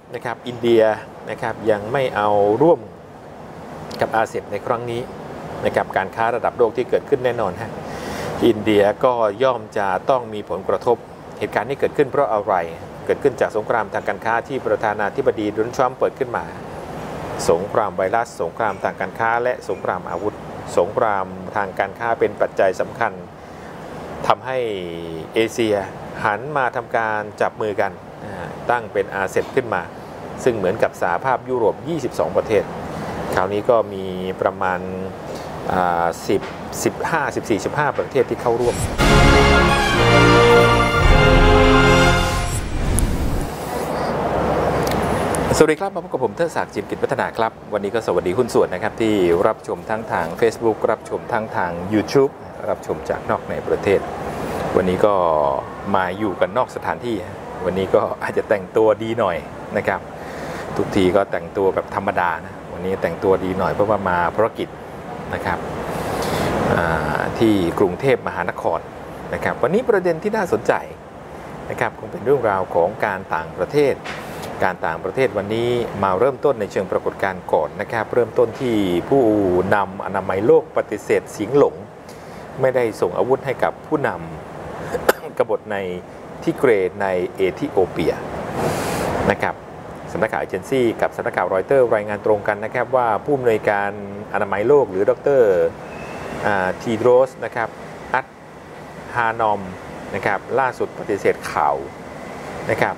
นะครับอินเดียนะครับยังไม่เอาร่วมกับอาเซียนในครั้งนี้นะครับการค้าระดับโลกที่เกิดขึ้นแน่นอนฮะอินเดียก็ย่อมจะต้องมีผลกระทบเหตุการณ์นี้เกิดขึ้นเพราะอะไรเกิดขึ้นจากสงครามทางการค้าที่ประธานาธิบดีโดนัลด์ทรัมป์เปิดขึ้นมาสงครามไวรัสสงครามทางการค้าและสงครามอาวุธสงครามทางการค้าเป็นปัจจัยสำคัญทำให้เอเชียหันมาทำการจับมือกันตั้งเป็นอาเซียนขึ้นมาซึ่งเหมือนกับสหภาพยุโรป22ประเทศคราวนี้ก็มีประมาณ15 ประเทศที่เข้าร่วมสวัสดีครับมาพบกับผมเทิดศักดิ์ จิมกิจพัฒนาครับวันนี้ก็สวัสดีหุ้นส่วนนะครับที่รับชมทั้งทาง Facebook รับชมทั้งทาง YouTube รับชมจากนอกในประเทศวันนี้ก็มาอยู่กันนอกสถานที่วันนี้ก็อาจจะแต่งตัวดีหน่อยนะครับทุกทีก็แต่งตัวแบบธรรมดานะวันนี้แต่งตัวดีหน่อยเพราะว่ามาภารกิจนะครับที่กรุงเทพมหานครนะครับวันนี้ประเด็นที่น่าสนใจนะครับคงเป็นเรื่องราวของการต่างประเทศวันนี้มาเริ่มต้นในเชิงปรากฏการณ์ก่อนนะครับเริ่มต้นที่ผู้นำอนามัยโลกปฏิเสธเสียงหลงไม่ได้ส่งอาวุธให้กับผู้นำ กบฏในทิเกรในเอธิโอเปียนะครับสำนักข่าวเอเจนซี่กับสำนักข่าวรอยเตอร์รายงานตรงกันนะครับว่าผู้อำนวยการอนามัยโลกหรือดร.ทีโดรสนะครับอัดฮานอมนะครับล่าสุดปฏิเสธข่าวนะครับ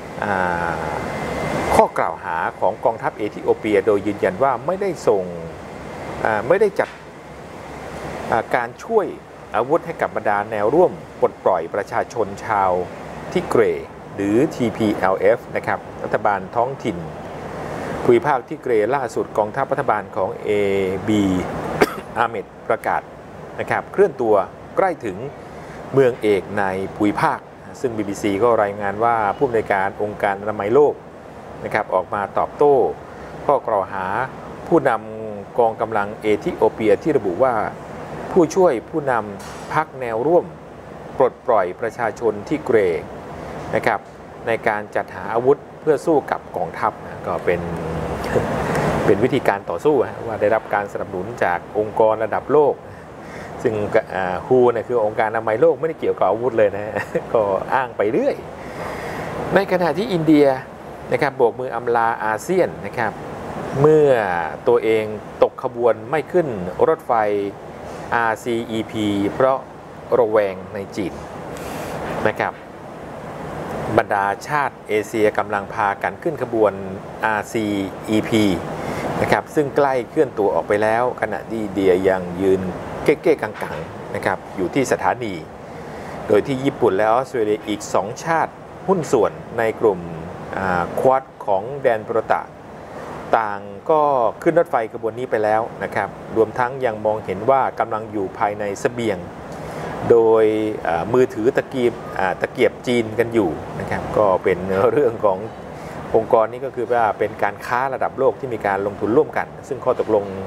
ข้อกล่าวหาของกองทัพเอธิโอเปียโดยยืนยันว่าไม่ได้จัดการช่วยอาวุธให้กับบรรดาแนวร่วมปลดปล่อยประชาชนชาวทิเกรหรือ TPLF นะครับรัฐบาลท้องถิ่นภูมิภาคทิเกรล่าสุดกองทัพรัฐบาลของ AB อาเมดประกาศนะครับเคลื่อนตัวใกล้ถึงเมืองเอกในภูมิภาคซึ่ง BBC ก็รายงานว่าผู้อำนวยการองค์การอนามัยโลกนะครับออกมาตอบโต้ข้อกล่าวหาผู้นำกองกำลังเอธิโอเปียที่ระบุว่าผู้ช่วยผู้นำพรรคแนวร่วมปลดปล่อยประชาชนที่เกรนะครับในการจัดหาอาวุธเพื่อสู้กับกองทัพก็เป็นวิธีการต่อสู้ว่าได้รับการสนับสนุนจากองค์กรระดับโลกซึ่งฮูเนี่ยคือองค์การอนามัยโลกไม่ได้เกี่ยวกับอาวุธเลยนะก็อ้างไปเรื่อยในขณะที่อินเดียนะครับโบกมืออำลาอาเซียนนะครับเมื่อตัวเองตกขบวนไม่ขึ้นรถไฟ RCEP เพราะระแวงในจีนนะครับบรรดาชาติเอเชียกำลังพากันขึ้นขบวน RCEP นะครับซึ่งใกล้เคลื่อนตัวออกไปแล้วขณะที่อินเดียยังยืนเก้ๆกังๆนะครับอยู่ที่สถานีโดยที่ญี่ปุ่นและออสเตรเลียอีก2ชาติหุ้นส่วนในกลุ่มควอดของแดนโปรตะต่างก็ขึ้นรถไฟขบวนนี้ไปแล้วนะครับรวมทั้งยังมองเห็นว่ากำลังอยู่ภายในเสบียงโดยมือถือตะเกียบจีนกันอยู่นะครับก็เป็นเรื่องขององค์กรนี้ก็คือว่าเป็นการค้าระดับโลกที่มีการลงทุนร่วมกันซึ่งข้อตกลง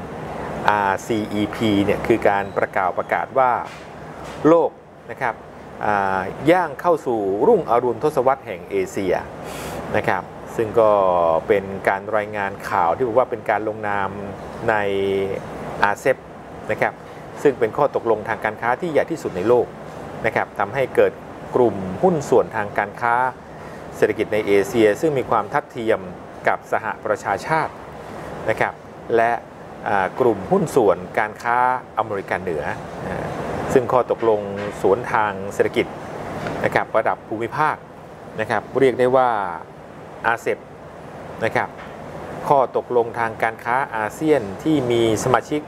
RCEP เนี่ยคือการประกาศว่าโลกนะครับย่างเข้าสู่รุ่งอรุณทศวรรษแห่งเอเชียนะครับซึ่งก็เป็นการรายงานข่าวที่บอกว่าเป็นการลงนามในอาเซปนะครับซึ่งเป็นข้อตกลงทางการค้าที่ใหญ่ที่สุดในโลกนะครับทำให้เกิดกลุ่มหุ้นส่วนทางการค้าเศรษฐกิจในเอเชียซึ่งมีความทัดเทียมกับสหประชาชาตินะครับและกลุ่มหุ้นส่วนการค้าอเมริกันเหนือซึ่งข้อตกลงสวนทางเศรษฐกิจนะครับระดับภูมิภาคนะครับเรียกได้ว่าอาเซปนะครับข้อตกลงทางการค้าอาเซียนที่มีสมาชิก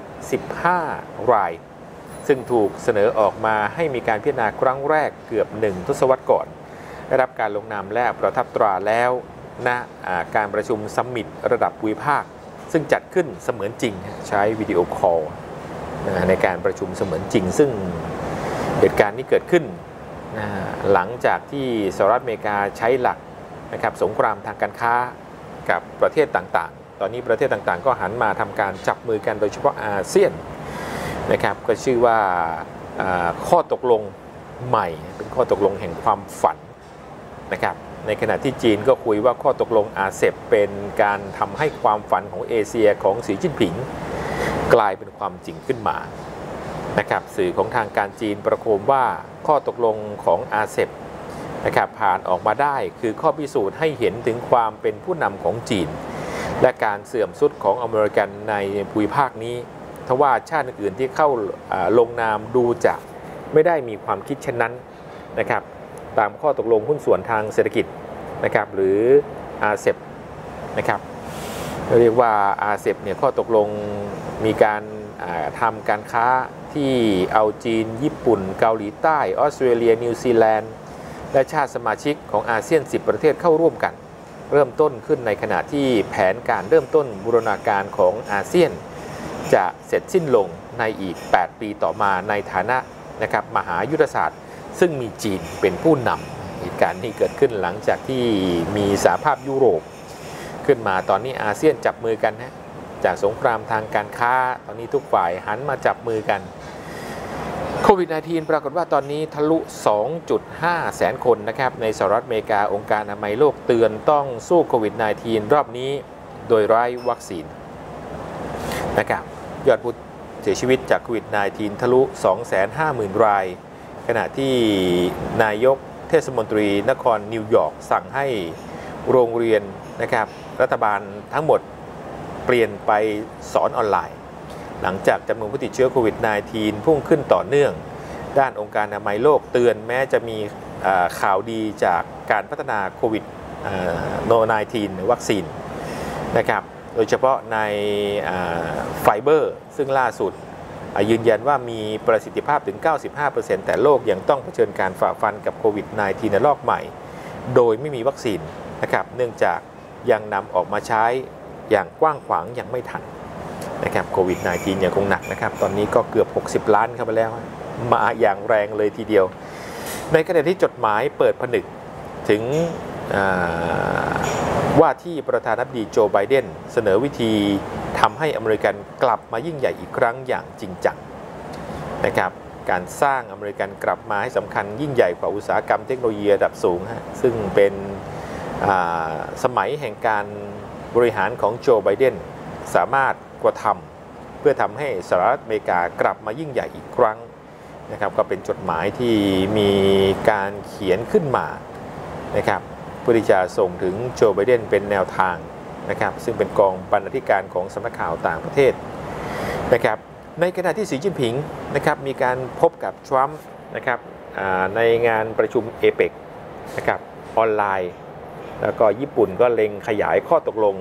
15 รายซึ่งถูกเสนอออกมาให้มีการพิจารณาครั้งแรกเกือบ1 ทศวรรษก่อนได้รับการลงนามและประทับตราแล้วณการประชุมซัมมิตระดับภูมิภาคซึ่งจัดขึ้นเสมือนจริงใช้วิดีโอคอลในการประชุมเสมือนจริงซึ่งเหตุการณ์นี้เกิดขึ้นหลังจากที่สหรัฐอเมริกาใช้หลักนะครับสงครามทางการค้ากับประเทศต่างๆตอนนี้ประเทศต่างๆก็หันมาทำการจับมือกันโดยเฉพาะอาเซียนนะครับก็ชื่อว่าข้อตกลงใหม่เป็นข้อตกลงแห่งความฝันนะครับในขณะที่จีนก็คุยว่าข้อตกลงอาเซบเป็นการทำให้ความฝันของเอเชียของสีจิ้นผิงกลายเป็นความจริงขึ้นมานะครับสื่อของทางการจีนประโคมว่าข้อตกลงของอาเซบนะครับผ่านออกมาได้คือข้อพิสูจน์ให้เห็นถึงความเป็นผู้นำของจีนและการเสื่อมทรุดของอเมริกันในภูมิภาคนี้ทว่าชาติอื่นที่เข้าลงนามดูจะไม่ได้มีความคิดเช่นนั้นนะครับตามข้อตกลงหุ้นส่วนทางเศรษฐกิจนะครับหรืออาเซบนะครับเรียกว่าอาเซบเนี่ยข้อตกลงมีการทำการค้าที่เอาจีนญี่ปุ่นเกาหลีใต้ออสเตรเลียนิวซีแลนด์และชาติสมาชิกของอาเซียน10ประเทศเข้าร่วมกันเริ่มต้นขึ้นในขณะที่แผนการเริ่มต้นบูรณาการของอาเซียนจะเสร็จสิ้นลงในอีก8ปีต่อมาในฐานะนะครับมหายุทธศาสตร์ซึ่งมีจีนเป็นผู้นำเหตุการณ์นี้เกิดขึ้นหลังจากที่มีสหภาพยุโรปขึ้นมาตอนนี้อาเซียนจับมือกันนะจากสงครามทางการค้าตอนนี้ทุกฝ่ายหันมาจับมือกันโควิด -19 ปรากฏว่าตอนนี้ทะลุ 2.5 แสนคนนะครับในสหรัฐอเมริกาองค์การอนามัยโลกเตือนต้องสู้โควิด -19 รอบนี้โดยไร้วัคซีนนะครับยอดผู้เสียชีวิตจากโควิด -19 ทะลุ 250,000 รายขณะที่นายกเทศมนตรีนครนิวยอร์กสั่งให้โรงเรียนนะครับรัฐบาลทั้งหมดเปลี่ยนไปสอนออนไลน์หลังจากจำนวนผู้ติดเชื้อโควิด -19 พุ่งขึ้นต่อเนื่องด้านองค์การอนามัยโลกเตือนแม้จะมีข่าวดีจากการพัฒนาโควิด-19 วัคซีนนะครับโดยเฉพาะในไฟเบอร์ซึ่งล่าสุดยืนยันว่ามีประสิทธิภาพถึง 95% แต่โลกยังต้องเผชิญการฝ่าฟันกับโควิด -19 ในรอบใหม่โดยไม่มีวัคซีนนะครับเนื่องจากยังนำออกมาใช้อย่างกว้างขวางยังไม่ทันนะครับโควิด -19 ยังคงหนักนะครับตอนนี้ก็เกือบ60 ล้านเข้าไปแล้วมาอย่างแรงเลยทีเดียวในขณะที่จดหมายเปิดผนึกถึงว่าที่ประธานาธิบดีโจไบเดนเสนอวิธีทำให้อเมริกันกลับมายิ่งใหญ่อีกครั้งอย่างจริงจังนะครับการสร้างอเมริกันกลับมาให้สำคัญยิ่งใหญ่กว่าอุตสาหกรรมเทคโนโลยีระดับสูงซึ่งเป็นสมัยแห่งการบริหารของโจไบเดนสามารถกระทำเพื่อทำให้สหรัฐอเมริกากลับมายิ่งใหญ่อีกครั้งนะครับก็เป็นจดหมายที่มีการเขียนขึ้นมานะครับเพื่อที่จะส่งถึงโจไบเดนเป็นแนวทางนะครับซึ่งเป็นกองบรรณาธิการของสำนักข่าวต่างประเทศนะครับในขณะที่สีจิ้นผิงนะครับมีการพบกับทรัมป์นะครับในงานประชุมเอเปกนะครับออนไลน์แล้วก็ญี่ปุ่นก็เล็งขยายข้อตกลง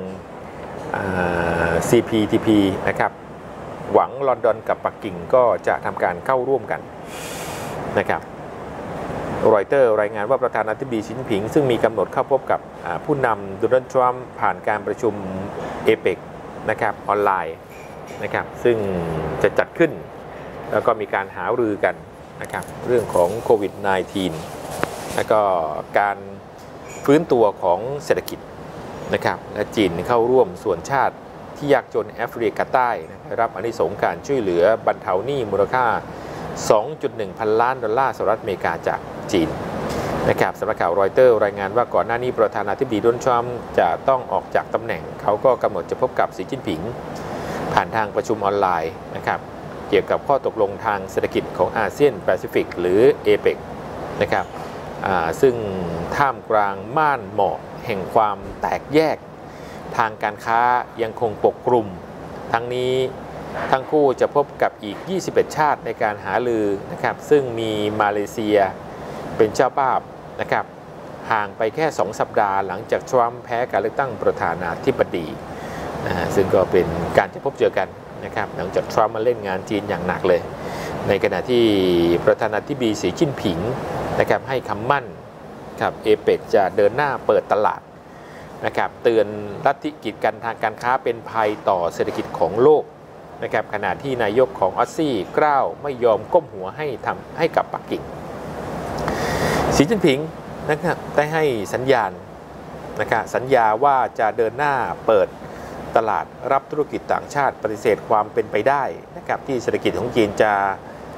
CPTP นะครับหวังลอนดอนกับปักกิ่งก็จะทำการเข้าร่วมกันนะครับรอยเตอร์รายงานว่าประธานาธิบดีสีจิ้นผิงซึ่งมีกำหนดเข้าพบกับผู้นำโดนัลด์ทรัมป์ผ่านการประชุมเอเปกนะครับออนไลน์นะครับซึ่งจะจัดขึ้นแล้วก็มีการหารือกันนะครับเรื่องของโควิด -19 แล้วก็การฟื้นตัวของเศรษฐกิจนะครับและจีนเข้าร่วมส่วนชาติที่ยากจนแอฟริกาใต้ได้รับอานิสงส์การช่วยเหลือบรรเทาหนี้มูลค่า 2.1 พันล้านดอลลาร์สหรัฐอเมริกาจากจีนนะครับสำนักข่าวรอยเตอร์รายงานว่าก่อนหน้านี้ประธานาธิบดีโดนัลด์ทรัมป์จะต้องออกจากตำแหน่งเขาก็กำหนดจะพบกับสีจิ้นผิงผ่านทางประชุมออนไลน์นะครับเกี่ยวกับข้อตกลงทางเศรษฐกิจของอาเซียนแปซิฟิกหรือเอเปกนะครับซึ่งท่ามกลางม่านหมอกแห่งความแตกแยกทางการค้ายังคงปกคลุมทั้งนี้ทั้งคู่จะพบกับอีก21ชาติในการหารือนะครับซึ่งมีมาเลเซียเป็นเจ้าภาพนะครับห่างไปแค่2 สัปดาห์หลังจากทรัมป์แพ้การเลือกตั้งประธานาธิบดีซึ่งก็เป็นการจะพบเจอกันนะครับหลังจากทรัมป์มาเล่นงานจีนอย่างหนักเลยในขณะที่ประธานาธิบดีสีจิ้นผิงนะครับให้คำมั่นครับเอเปกจะเดินหน้าเปิดตลาดนะครับเตือนลัทธิกีดกันทางการค้าเป็นภัยต่อเศรษฐกิจของโลกนะครับขณะที่นายกของออสซี่กล้าวไม่ยอมก้มหัวให้กับปักกิ่งสีจิ้นผิงนะครับได้ให้สัญญาณนะครับสัญญาว่าจะเดินหน้าเปิดตลาดรับธุรกิจต่างชาติปฏิเสธความเป็นไปได้นะครับที่เศรษฐกิจของจีนจะ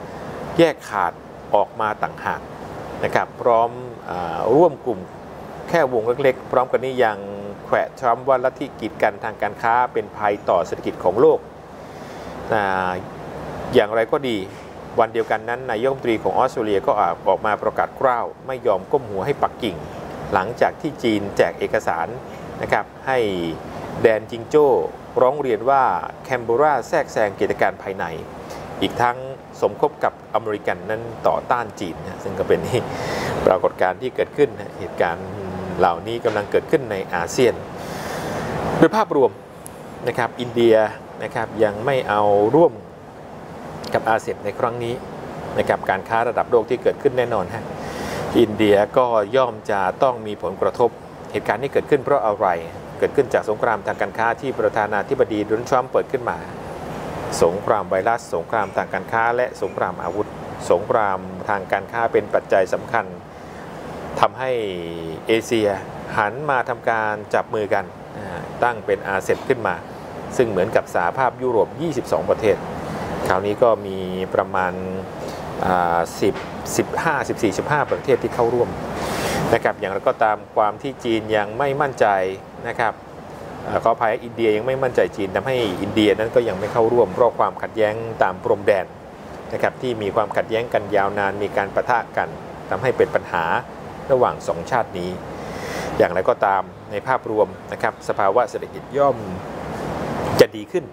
แยกขาดออกมาต่างหากนะครับพร้อมร่วมกลุ่มแค่วงเล็กๆพร้อมกันนี้ยังแขวะทรัมป์ว่าลัทธิกีดกันทางการค้าเป็นภัยต่อเศรษฐกิจของโลกอย่างไรก็ดีวันเดียวกันนั้นนายกรัฐมนตรีของออสเตรเลียก็ออกมาประกาศกล้าวไม่ยอมก้มหัวให้ปักกิ่งหลังจากที่จีนแจกเอกสารนะครับให้แดนจิงโจ้ร้องเรียนว่าแคนเบราแทรกแซงกิจการภายในอีกทั้งสมคบกับอเมริกันนั้นต่อต้านจีนซึ่งก็เป็นปรากฏการณ์ที่เกิดขึ้นเหตุการณ์เหล่านี้กำลังเกิดขึ้นในอาเซียนโดยภาพรวมนะครับอินเดียนะครับยังไม่เอาร่วมกับอาเซียนในครั้งนี้นะครับการค้าระดับโลกที่เกิดขึ้นแน่นอนอินเดียก็ย่อมจะต้องมีผลกระทบเหตุการณ์นี้เกิดขึ้นเพราะอะไรเกิดขึ้นจากสงครามทางการค้าที่ประธานาธิบดีโดนัลด์ทรัมป์เปิดขึ้นมาสงครามไวรัสสงครามทางการค้าและสงครามอาวุธสงครามทางการค้าเป็นปัจจัยสำคัญทำให้เอเชียหันมาทำการจับมือกันตั้งเป็นอาเซียนขึ้นมาซึ่งเหมือนกับสหภาพยุโรป22ประเทศคราวนี้ก็มีประมาณ15 ประเทศที่เข้าร่วมนะครับอย่างไรก็ตามความที่จีนยังไม่มั่นใจนะครับขออภัยอินเดียยังไม่มั่นใจจีนทำให้อินเดียนั้นก็ยังไม่เข้าร่วมเพราะความขัดแย้งตามพรมแดนนะครับที่มีความขัดแย้งกันยาวนานมีการปะทะกันทำให้เป็นปัญหาระหว่างสองชาตินี้อย่างไรก็ตามในภาพรวมนะครับสภาวะเศรษฐกิจย่อมจะดีขึ้น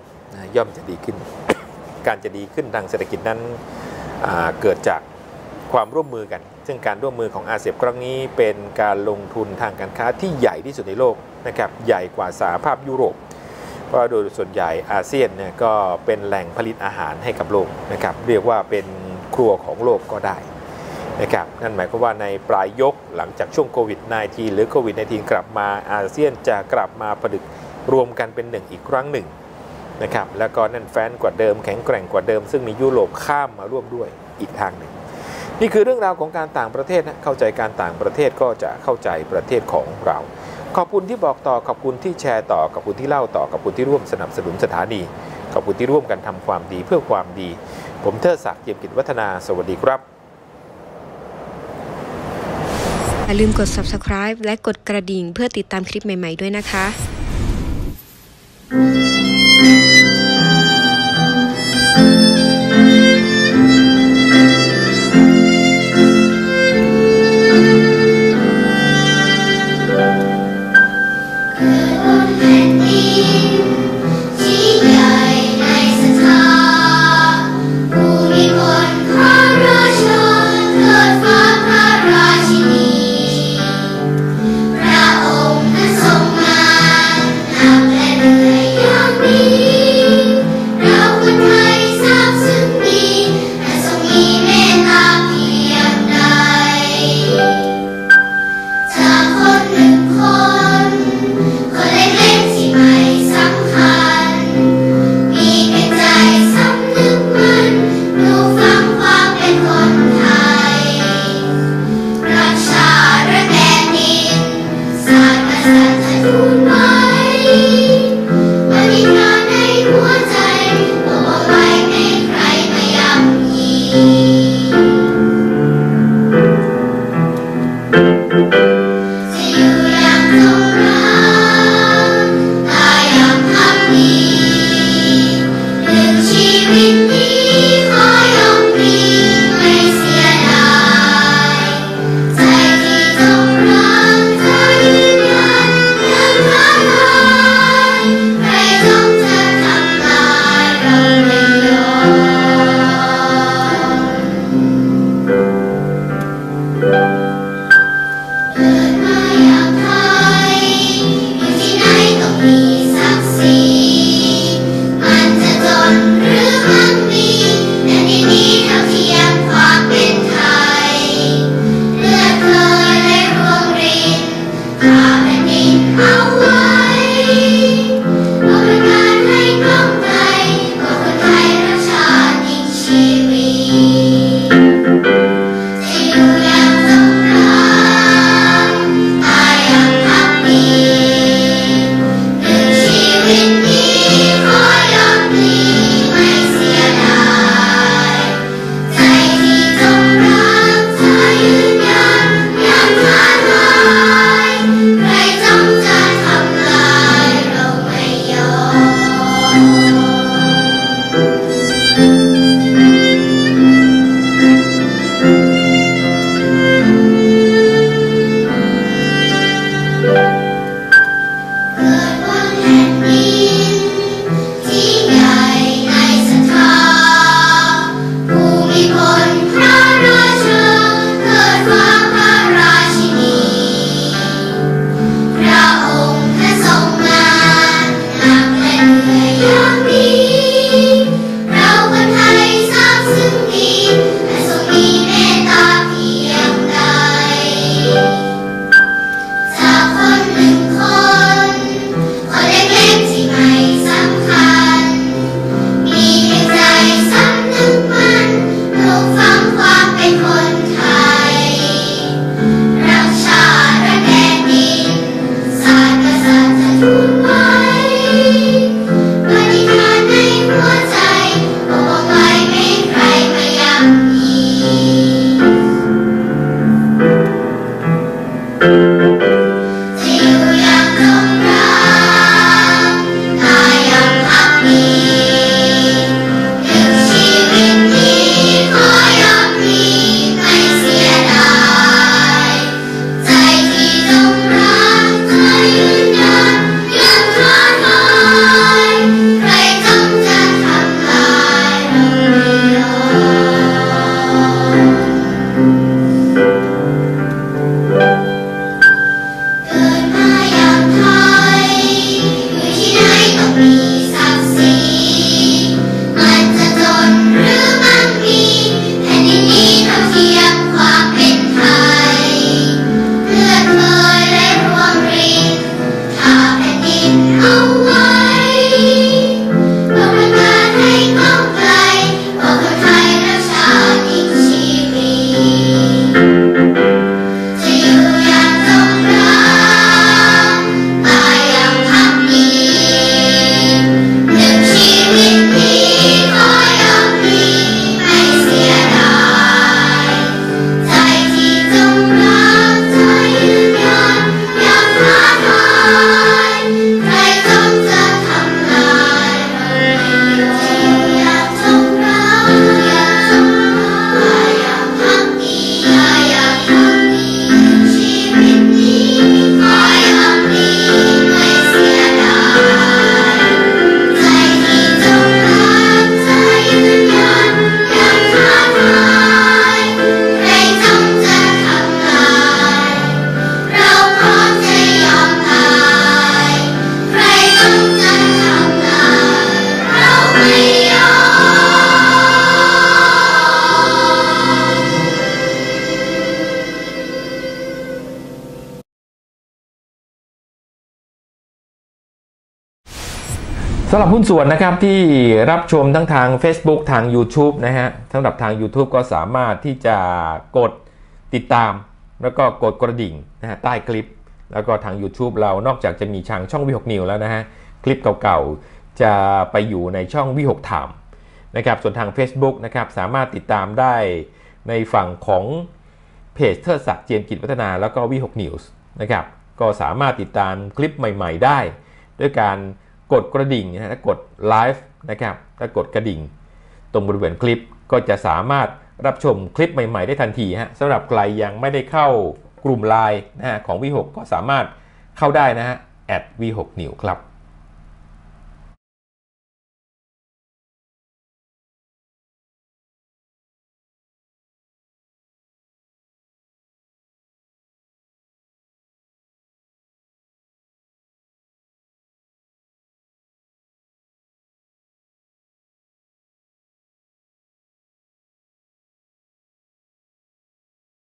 การจะดีขึ้นทางเศรษฐกิจนั้นเกิดจากความร่วมมือกันซึ่งการร่วมมือของอาเซียนครั้งนี้เป็นการลงทุนทางการค้าที่ใหญ่ที่สุดในโลกนะครับใหญ่กว่าสหภาพยุโรปเพราะโดยส่วนใหญ่อาเซียนเนี่ยก็เป็นแหล่งผลิตอาหารให้กับโลกนะครับเรียกว่าเป็นครัวของโลกก็ได้นะครับนั่นหมายความว่าในปลายยกหลังจากช่วงโควิด -19 หรือโควิด -19 กลับมาอาเซียนจะกลับมาผลึกรวมกันเป็นหนึ่งอีกครั้งหนึ่งนะครับแล้วก็แน่นแฟ้นกว่าเดิมแข็งแกร่งกว่าเดิมซึ่งมียุโรปข้ามมาร่วมด้วยอีกทางหนึ่งนี่คือเรื่องราวของการต่างประเทศเข้าใจการต่างประเทศก็จะเข้าใจประเทศของเราขอบคุณที่บอกต่อขอบคุณที่แชร์ต่อขอบคุณที่เล่าต่อขอบคุณที่ร่วมสนับสนุนสถานีขอบคุณที่ร่วมกันทำความดีเพื่อความดีผมเทิดศักดิ์ เจียมกิจวัฒนาสวัสดีครับอย่าลืมกด Subscribe และกดกระดิ่งเพื่อติดตามคลิปใหม่ๆด้วยนะคะคนเล็กๆที่ไม่สำคัญสำหรับหุ้นส่วนนะครับที่รับชมทั้งทาง Facebook ทาง YouTube นะฮะสำหรับทาง YouTube ก็สามารถที่จะกดติดตามแล้วก็กดกระดิ่งนะฮะใต้คลิปแล้วก็ทาง YouTube เรานอกจากจะมีช่องวิหกนิวแล้วนะฮะคลิปเก่าๆจะไปอยู่ในช่องวิหกไทม์นะครับส่วนทาง Facebook นะครับสามารถติดตามได้ในฝั่งของเพจเทิดศักดิ์เจียมกิจวัฒนาแล้วก็วิหกนิวส์นะครับก็สามารถติดตามคลิปใหม่ๆได้ด้วยการกดกระดิ่งนะฮะกดไลฟ์นะครับถ้ากดกระดิ่งตรงบริเวณคลิปก็จะสามารถรับชมคลิปใหม่ๆได้ทันทีฮะสำหรับใครยังไม่ได้เข้ากลุ่มไลน์นะฮะของวิหกก็สามารถเข้าได้นะฮะ@วิหกนิวครับ